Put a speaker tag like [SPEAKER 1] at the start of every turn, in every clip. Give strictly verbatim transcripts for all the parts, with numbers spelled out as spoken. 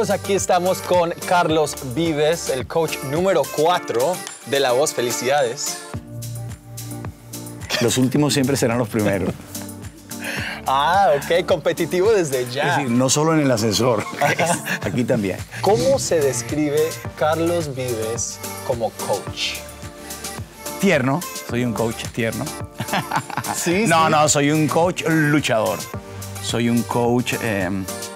[SPEAKER 1] amigos, aquí estamos con Carlos Vives, el coach número cuatro de La Voz. Felicidades.
[SPEAKER 2] Los últimos siempre serán los primeros.
[SPEAKER 1] Ah, ok, competitivo desde ya.
[SPEAKER 2] Es decir, no solo en el ascensor, aquí también.
[SPEAKER 1] ¿Cómo se describe Carlos Vives como coach?
[SPEAKER 2] Tierno, soy un coach tierno.
[SPEAKER 1] Sí,
[SPEAKER 2] no,
[SPEAKER 1] sí.
[SPEAKER 2] no, soy un coach luchador. Soy un coach eh,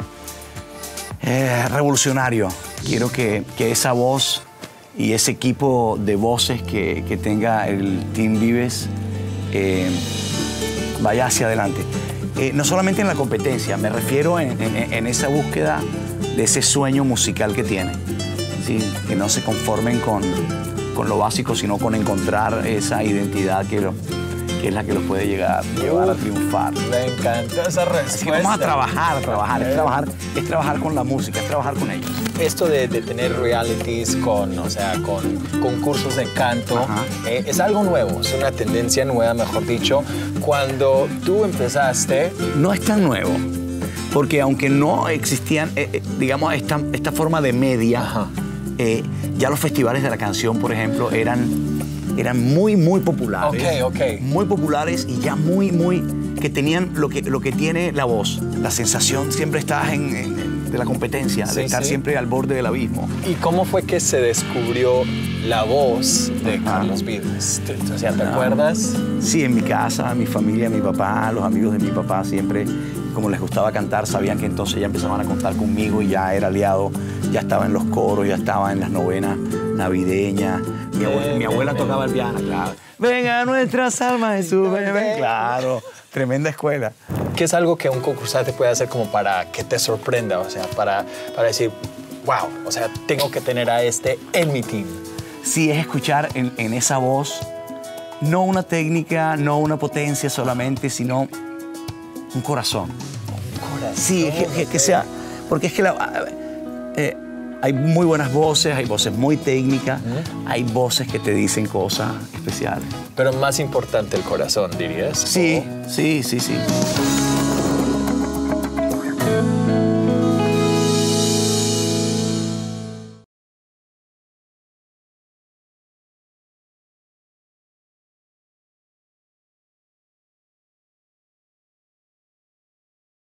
[SPEAKER 2] eh, revolucionario. Quiero que, que esa voz y ese equipo de voces que, que tenga el Team Vives eh, vaya hacia adelante. Eh, no solamente en la competencia, me refiero en, en, en esa búsqueda de ese sueño musical que tienen. ¿Sí? Que no se conformen con, con lo básico, sino con encontrar esa identidad que, lo, que es la que los puede llegar, llevar a triunfar.
[SPEAKER 1] Me encanta esa respuesta.
[SPEAKER 2] Así que vamos a trabajar, a trabajar, es trabajar, es trabajar con la música, es trabajar con ellos.
[SPEAKER 1] Esto de, de tener realities con, o sea, con concursos de canto, eh, es algo nuevo, es una tendencia nueva, mejor dicho. Cuando tú empezaste...
[SPEAKER 2] No es tan nuevo, porque aunque no existían, eh, eh, digamos, esta, esta forma de media, eh, ya los festivales de la canción, por ejemplo, eran, eran muy, muy populares.
[SPEAKER 1] Ok, ok.
[SPEAKER 2] Muy populares y ya muy, muy... que tenían lo que, lo que tiene la voz. La sensación siempre estás en, en de la competencia,
[SPEAKER 1] Sí,
[SPEAKER 2] de estar
[SPEAKER 1] sí.
[SPEAKER 2] siempre al borde del abismo.
[SPEAKER 1] ¿Y cómo fue que se descubrió la voz de
[SPEAKER 2] Ajá.
[SPEAKER 1] Carlos Vives? O sea, ¿te acuerdas?
[SPEAKER 2] Sí, en mi casa, mi familia, mi papá, los amigos de mi papá siempre, como les gustaba cantar, sabían que entonces ya empezaban a contar conmigo y ya era aliado, ya estaba en los coros, ya estaba en las novenas navideñas. Mi abuela, mi abuela tocaba el piano, claro. Venga nuestras almas y su bebé. Claro, tremenda escuela.
[SPEAKER 1] ¿Qué es algo que un concursante puede hacer como para que te sorprenda? O sea, para, para decir, wow, o sea, tengo que tener a este en mi team.
[SPEAKER 2] Sí, es escuchar en, en esa voz, no una técnica, no una potencia solamente, sino un corazón.
[SPEAKER 1] Un corazón.
[SPEAKER 2] Sí, que, que, que sea, porque es que la, eh, hay muy buenas voces, hay voces muy técnicas, uh-huh. hay voces que te dicen cosas especiales.
[SPEAKER 1] Pero más importante el corazón, dirías.
[SPEAKER 2] Sí, sí, sí, sí.